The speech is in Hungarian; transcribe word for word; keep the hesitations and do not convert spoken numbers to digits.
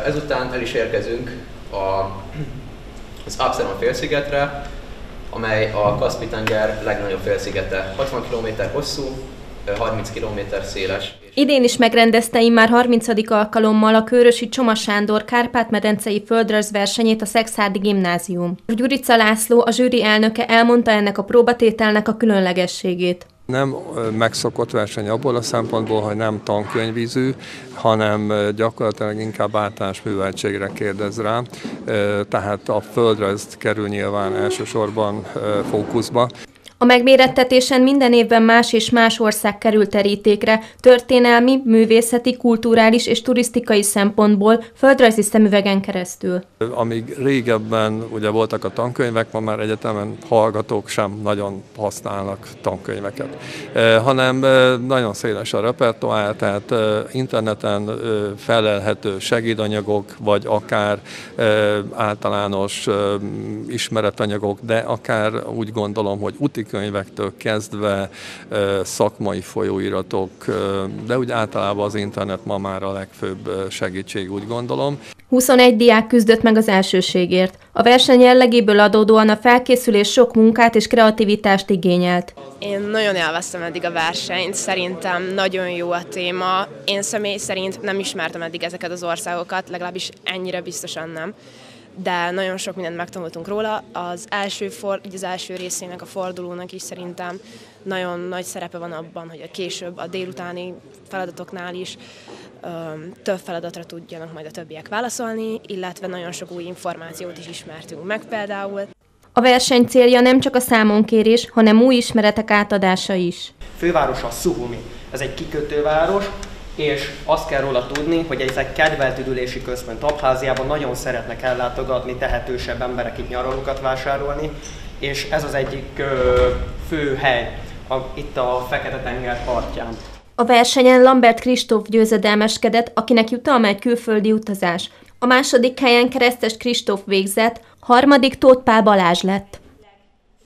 Ezután el is érkezünk a, az Absalon félszigetre, amely a Kaszpi-tenger legnagyobb félszigete. hatvan kilométer hosszú, harminc kilométer széles. Idén is megrendezte immár harmincadik alkalommal a Kőrösi Csoma Sándor Kárpát-medencei földrajzversenyét a Szekszárdi Gimnázium. Gyurica László, a zsűri elnöke elmondta ennek a próbatételnek a különlegességét. Nem megszokott verseny abból a szempontból, hogy nem tankönyvízű, hanem gyakorlatilag inkább általános műveltségre kérdez rá, tehát a földrajz kerül nyilván elsősorban fókuszba. A megmérettetésen minden évben más és más ország kerül terítékre, történelmi, művészeti, kulturális és turisztikai szempontból földrajzi szemüvegen keresztül. Amíg régebben ugye voltak a tankönyvek, ma már egyetemen hallgatók sem nagyon használnak tankönyveket, eh, hanem eh, nagyon széles a repertoár, tehát eh, interneten eh, felelhető segédanyagok, vagy akár eh, általános eh, ismeretanyagok, de akár úgy gondolom, hogy úti könyvektől kezdve szakmai folyóiratok, de úgy általában az internet ma már a legfőbb segítség, úgy gondolom. huszonegy diák küzdött meg az elsőségért. A verseny jellegéből adódóan a felkészülés sok munkát és kreativitást igényelt. Én nagyon élveztem eddig a versenyt, szerintem nagyon jó a téma. Én személy szerint nem ismertem eddig ezeket az országokat, legalábbis ennyire biztosan nem. De nagyon sok mindent megtanultunk róla. Az első, for, az első részének, a fordulónak is szerintem nagyon nagy szerepe van abban, hogy a később a délutáni feladatoknál is öm, több feladatra tudjanak majd a többiek válaszolni, illetve nagyon sok új információt is ismertünk meg például. A verseny célja nem csak a számonkérés, hanem új ismeretek átadása is. Fővárosa Szuhumi. Ez egy kikötőváros, és azt kell róla tudni, hogy ez egy kedvelt üdülési központ. Abháziában nagyon szeretnek ellátogatni tehetősebb emberek itt nyaralókat vásárolni, és ez az egyik ö, fő hely a, itt a Fekete-tenger partján. A versenyen Lambert Kristóf győzedelmeskedett, akinek jutalma egy külföldi utazás. A második helyen Keresztes Kristóf végzett, harmadik Tóth Pál Balázs lett.